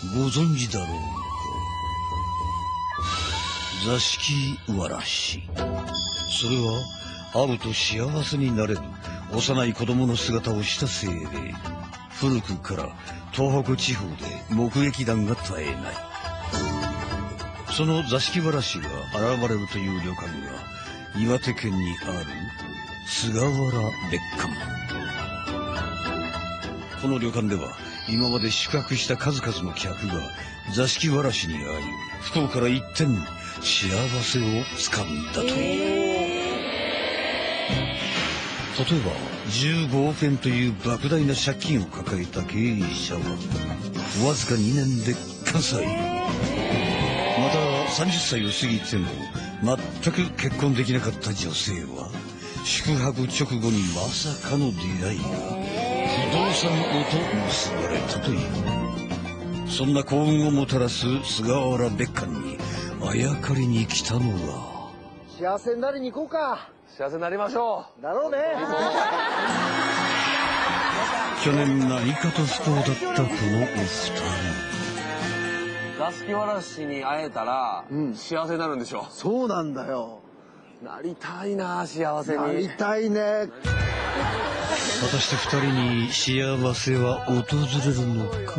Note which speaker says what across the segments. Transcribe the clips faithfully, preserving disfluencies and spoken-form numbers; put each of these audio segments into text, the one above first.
Speaker 1: ご存知だろうか。座敷わらし。それは会うと幸せになれる幼い子供の姿をした精霊。古くから東北地方で目撃談が絶えない。その座敷わらしが現れるという旅館が岩手県にある菅原別館。この旅館では今まで宿泊した数々の客が座敷わらしに会い、不幸から一転幸せをつかんだという。例えばじゅうごおくえんという莫大な借金を抱えた経営者はわずかにねんで完済。またさんじゅっさいを過ぎても全く結婚できなかった女性は宿泊直後にまさかの出会いが不動産王と結ばれたという。そんな幸運をもたらす菅原別館にあやかりに来たのが、
Speaker 2: 幸せになりに行こうか。
Speaker 3: 幸せになりましょ
Speaker 2: う。だろうね。
Speaker 1: 去年何かと不幸だったこのお二人。
Speaker 3: 座敷わらしに会えたら、うん、幸せになるんでしょ。
Speaker 2: そうなんだよ。
Speaker 3: なりたいな、幸せに。
Speaker 2: なりたいね。
Speaker 1: 果たして二人に幸せは訪れるのか。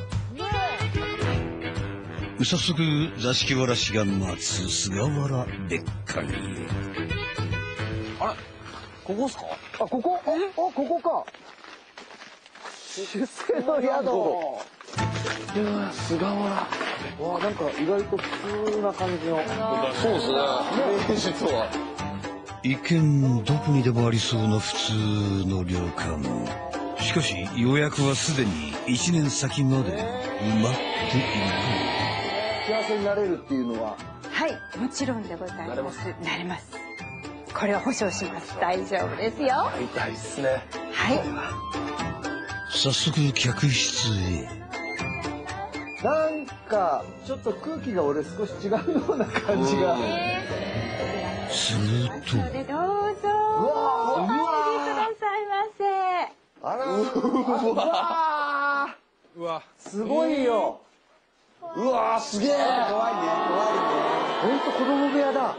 Speaker 1: 早速座敷わらしが待つ菅原別館へ。
Speaker 3: あれ、ここっすか？
Speaker 2: あ、ここ？あ、ここか。出世の宿。
Speaker 3: いや、菅原。
Speaker 2: わあ、なんか意外と普通な感じの。
Speaker 3: そうですね。実は。
Speaker 1: 一見どこにでもありそうな普通の旅館。しかし予約はすでにいちねん先まで埋まっている。
Speaker 2: 幸せになれるっていうのは。
Speaker 4: はい、もちろんでございます。なれます。これは保証します。大丈夫ですよ。
Speaker 3: やりたいっすね。
Speaker 4: はい。
Speaker 1: 早速客室へ。
Speaker 2: なんかちょっと空気が俺少し違うような感じが。
Speaker 1: すると。
Speaker 4: どうぞ。うわお入りくださいませ。
Speaker 2: あら。うわ。
Speaker 3: うわ。
Speaker 2: すごいよ。
Speaker 3: うわすげえ。
Speaker 2: 怖いね怖いね。本当子供部屋だ。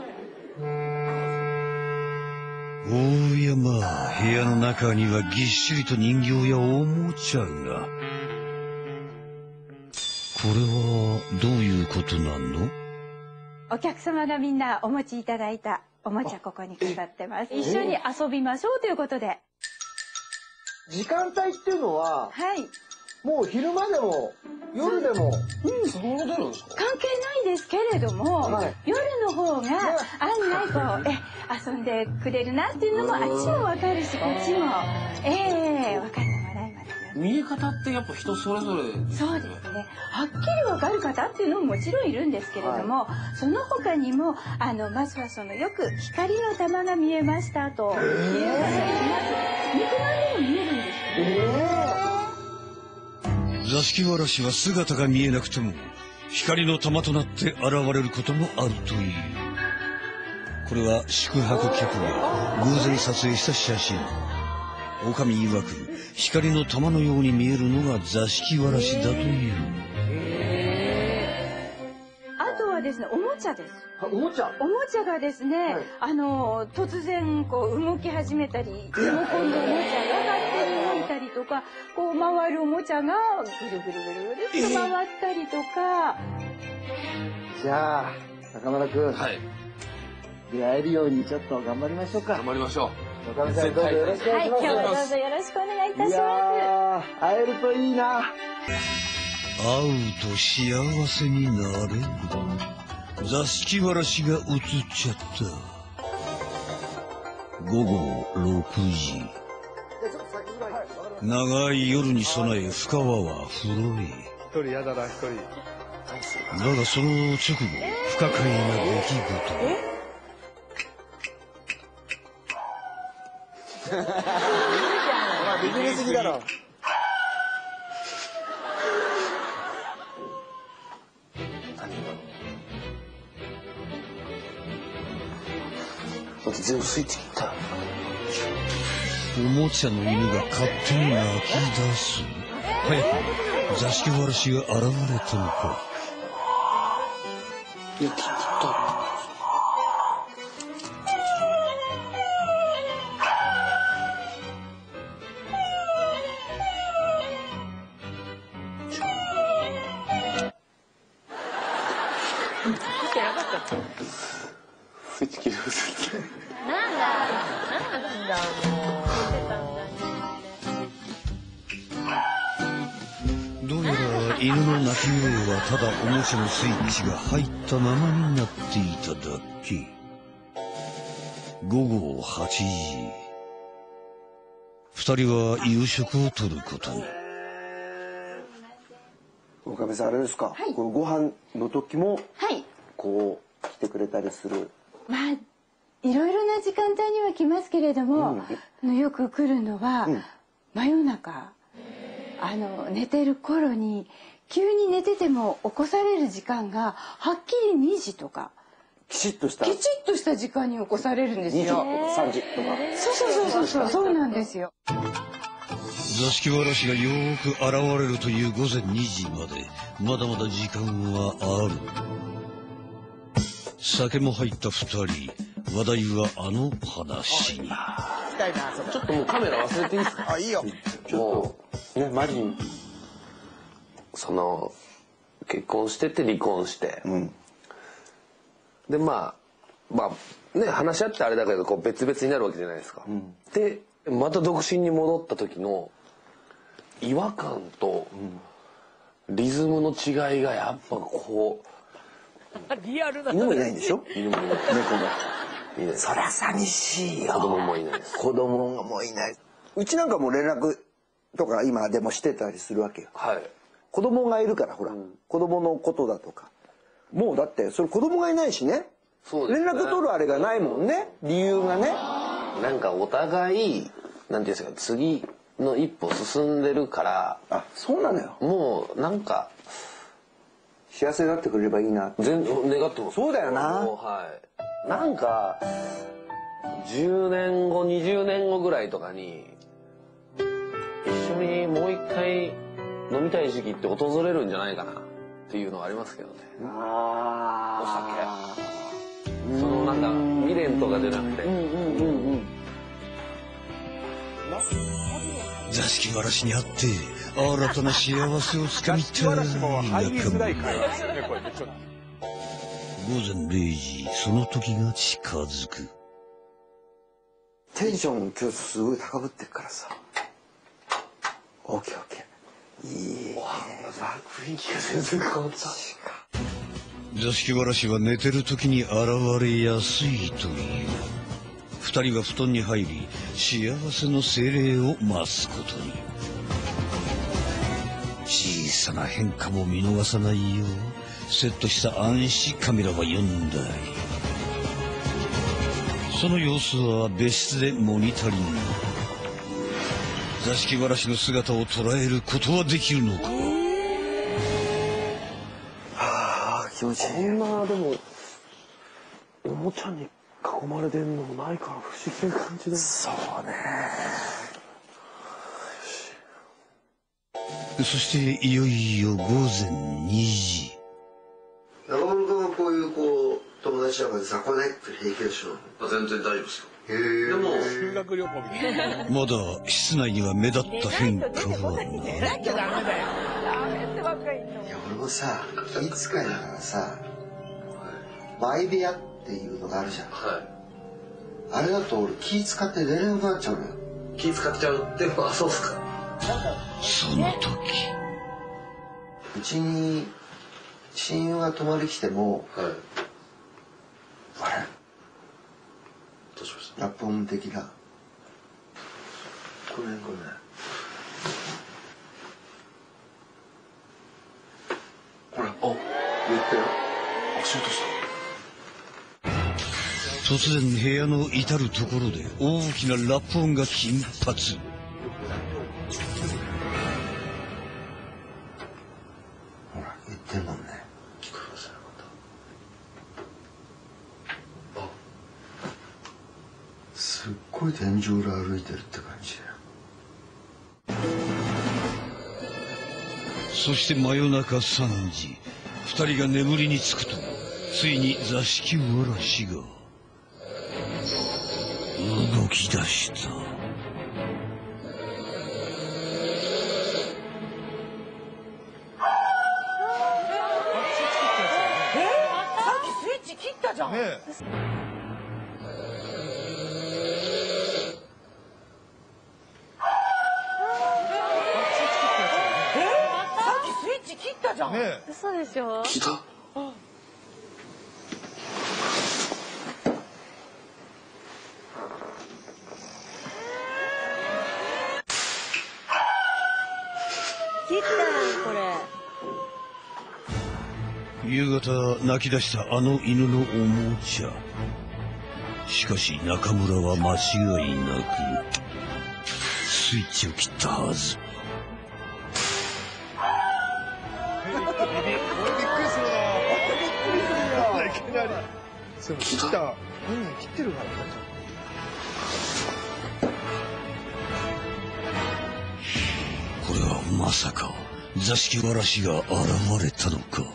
Speaker 1: おやまあ部屋の中にはぎっしりと人形やおもちゃが。これはどういうことなの？
Speaker 4: お客様がみんなお持ちいただいたおもちゃここに飾ってます。一緒に遊びましょうということで。
Speaker 2: 時間帯っていうのは、
Speaker 4: はい。
Speaker 2: もう昼間でも夜でも、
Speaker 3: うん、そんな出るんですか？
Speaker 4: 関係ないですけれども、はい、夜の方が案外こうえ遊んでくれるなっていうのもあっちもわかるしこっちもええー、分かってもらいますよ。
Speaker 3: 見え方ってやっぱ人それぞれですね。
Speaker 4: そうですね。はっきりわかる方っていうのももちろんいるんですけれども、はい、その他にもあのまずはそのよく光の玉が見えましたという方がいます。肉まんでも見えるんですよね。えー
Speaker 1: 座敷わらしは姿が見えなくても光の玉となって現れることもあるという。これは宿泊客が偶然撮影した写真。女将曰く光の玉のように見えるのが座敷わらしだという。
Speaker 4: あとはですね、おもちゃです。
Speaker 2: おもちゃ
Speaker 4: おもちゃがですね、はい、あの突然こう動き始めたりリモコンのおもちゃが勝手に動いたりとかこう回るおもちゃがぐるぐるぐるぐるっと回ったりとか。
Speaker 2: じゃあ中村くん、はい、出会えるようにちょっと頑張りましょうか。
Speaker 3: 頑張りましょ
Speaker 2: う。中村さんどうぞよろしくお願いします。はい、今
Speaker 4: 日はどうぞよろしくお願いいたします。い
Speaker 2: や会えるといいな。
Speaker 1: 会うと幸せになれる座敷わらしが映っちゃった。ごごろくじ。長い夜に備え深川は風呂へ。
Speaker 2: 一人やだな一人。
Speaker 1: だがその直後不可解な出来事。
Speaker 2: お前ビビりすぎだろ。
Speaker 3: 全部スイッチ切った。
Speaker 1: おもちゃの犬が勝手に泣き出す。 早く座敷わらしが現れたのか。
Speaker 3: いや、きっと。スイッチ切れますね。
Speaker 5: なんだ。なんだも
Speaker 1: う。どうやら犬の鳴き声はただおもちゃのスイッチが入ったままになっていただけ。ごごはちじ。二人は夕食をとることに。
Speaker 2: 岡部さんあれですか、はい、このご飯の時も、はい、こう来てくれたりする。
Speaker 4: まあいろいろな時間帯には来ますけれども、うん、よく来るのは、うん、真夜中あの寝てる頃に急に寝てても起こされる時間がはっきりにじとか
Speaker 2: きちっとした
Speaker 4: きちっとした時間に起こされるんですよ。
Speaker 2: にじとかさんじとか。
Speaker 4: そうそうそうそうそうそうなんですよ。
Speaker 1: 座敷わらしがよく現れるというごぜんにじまでまだまだ時間はある。酒も入ったふたり、話題はあの話に。
Speaker 3: ちょっともうカメラ忘れていいですか？
Speaker 2: あ、いいよ。
Speaker 3: もうね、マリンその結婚してて離婚して、うん、でまあまあね話し合ってあれだけどこう別々になるわけじゃないですか。うん、でまた独身に戻った時の違和感とリズムの違いがやっぱこう。
Speaker 5: リアルな
Speaker 2: 犬もいないんでしょ？
Speaker 3: 犬もいない。
Speaker 2: 猫が。
Speaker 3: いない。
Speaker 2: そりゃ寂しいよ。
Speaker 3: 子供もいないです。
Speaker 2: 子供がもういない。うちなんかも連絡とか今でもしてたりするわけよ。
Speaker 3: はい。
Speaker 2: 子供がいるからほら、うん、子供のことだとか。もうだってそれ子供がいないしね。そうですね。連絡取るあれがないもんね。理由がね。
Speaker 3: なんかお互いなんていうんですか次の一歩進んでるから。
Speaker 2: あ、そうなのよ。
Speaker 3: もうなんか。
Speaker 2: 幸せになってくれればいいな。
Speaker 3: 全然願ってます。
Speaker 2: そうだよな。
Speaker 3: はい。なんかじゅうねんごにじゅうねんごぐらいとかに一緒にもう一回飲みたい時期って訪れるんじゃないかなっていうのはありますけどね。あお酒。そのなんか未練とかじゃなくて。うんうんうんうん。
Speaker 1: 座敷わらしに会って新たな幸せをつかみたい仲間。ごぜんれいじ、その時が近づく。
Speaker 2: テンション今日すごい高ぶってるからさ。オッケーオッケー。いいね。
Speaker 3: 雰囲気が全然変わった。
Speaker 1: 座敷わらしは寝てる時に現れやすいという。二人は布団に入り幸せの精霊を増すことに。小さな変化も見逃さないようセットした暗視カメラは呼んだり、その様子は別室でモニタリング。座敷わらしの姿を捉えることはできるのか。
Speaker 2: はあ、気持ちいい。
Speaker 3: こんなでもおもちゃに囲まれてんのもないから不思議な感じだ。
Speaker 2: そうね。
Speaker 1: そしていよいよごぜんにじ。
Speaker 6: 中村君はこういうこう友達とかで雑魚ネック平気でしょ？全然大丈夫ですよ。へえ。でも修学旅行みたいな。
Speaker 1: まだ室内には目立った変化はない。
Speaker 5: 寝なきゃダメだよ。ダメってばっかり言うの。
Speaker 6: いや俺もさ気遣いながらさ、相部屋っていうのがあるじゃん。はい。あれだと俺気使って寝れなくなっちゃうのよ。気使っちゃうっていうのはそうっすか。
Speaker 1: その時
Speaker 6: うちに親友が泊まり来ても、はい、あれ
Speaker 3: どうしました？
Speaker 6: ラップ音的なごめんごめんほら、あ、言ったよ。あ、シュートした。
Speaker 1: 突然部屋の至る所で大きなラップ音が頻発。
Speaker 6: ほら言ってんもんね。聞こえますよまた。あ、すっごい天井裏歩いてるって感じだよ。
Speaker 1: そして真夜中さんじ、二人が眠りにつくとついに座敷わらしが動き出した。
Speaker 5: 切ったじゃん。ねえ。さっきスイッチ切ったじゃん。ねえ。
Speaker 7: 嘘でしょ。
Speaker 3: 来た。
Speaker 7: 切ったこれ。
Speaker 1: 夕方泣き出したあの犬のおもちゃ。しかし中村は間違いなくスイッチを切ったはず。
Speaker 8: びっくりするな。びっくりするよ。いきなり。そう切った。うん切ってるから。
Speaker 1: これはまさか座敷わらしが現れたのか。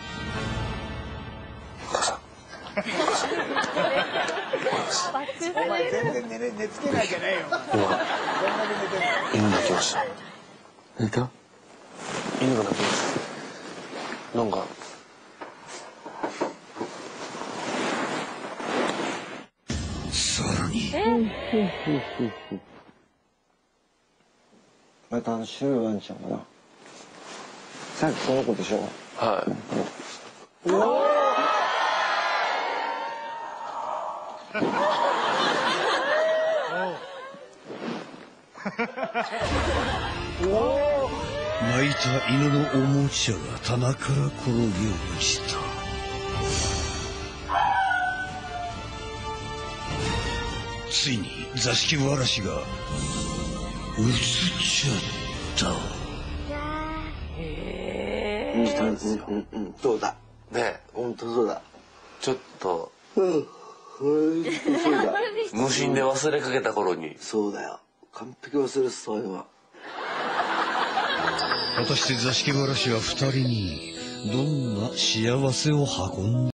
Speaker 8: お前全然寝れ寝つけないじゃないよ。
Speaker 3: 犬鳴きました。寝た？犬が鳴きました。なんか。
Speaker 1: さらに。
Speaker 2: またあの白いワンちゃんかな。さっきこの子でしょ。
Speaker 3: はい。
Speaker 2: おお。
Speaker 1: 泣いた犬のおもちゃが棚から転げ落ちた。ついに座敷わらしが映っちゃった。
Speaker 6: へえ。したんですよ。うんうん、そうだ。
Speaker 3: ね、
Speaker 6: 本当そうだ。
Speaker 3: ちょっと。
Speaker 6: うん。そうだ。
Speaker 3: 無心で忘れかけた頃に。
Speaker 6: そうだよ。完璧忘れてたよ。
Speaker 1: 果たして座敷わらしは二人にどんな幸せを運んだ